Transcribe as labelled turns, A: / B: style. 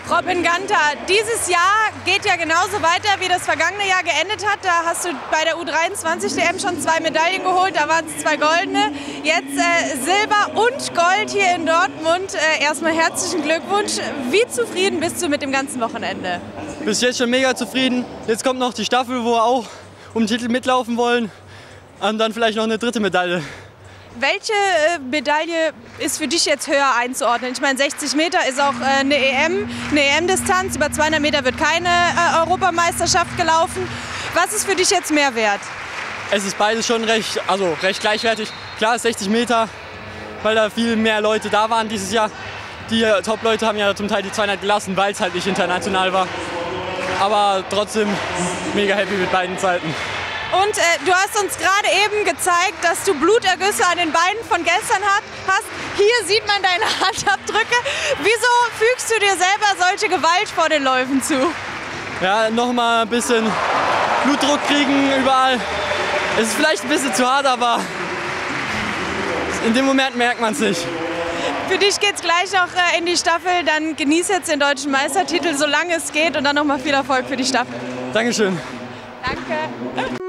A: Robin Ganter, dieses Jahr geht ja genauso weiter, wie das vergangene Jahr geendet hat. Da hast du bei der U23-DM schon 2 Medaillen geholt, da waren es 2 goldene. Jetzt Silber und Gold hier in Dortmund. Erstmal herzlichen Glückwunsch. Wie zufrieden bist du mit dem ganzen Wochenende?
B: Bis jetzt schon mega zufrieden. Jetzt kommt noch die Staffel, wo wir auch um den Titel mitlaufen wollen. Und dann vielleicht noch eine 3. Medaille.
A: Welche Medaille ist für dich jetzt höher einzuordnen? Ich meine, 60 Meter ist auch eine EM-Distanz. Über 200 Meter wird keine Europameisterschaft gelaufen. Was ist für dich jetzt mehr wert?
B: Es ist beides schon recht gleichwertig. Klar ist 60 Meter, weil da viel mehr Leute da waren dieses Jahr. Die Top-Leute haben ja zum Teil die 200 gelassen, weil es halt nicht international war. Aber trotzdem mega happy mit beiden Zeiten.
A: Und du hast uns gerade eben gezeigt, dass du Blutergüsse an den Beinen von gestern hast. Hier sieht man deine Handabdrücke. Wieso fügst du dir selber solche Gewalt vor den Läufen zu?
B: Ja, nochmal ein bisschen Blutdruck kriegen überall. Es ist vielleicht ein bisschen zu hart, aber in dem Moment merkt man es nicht.
A: Für dich geht es gleich noch in die Staffel. Dann genieß jetzt den deutschen Meistertitel, solange es geht. Und dann nochmal viel Erfolg für die Staffel.
B: Dankeschön.
A: Danke.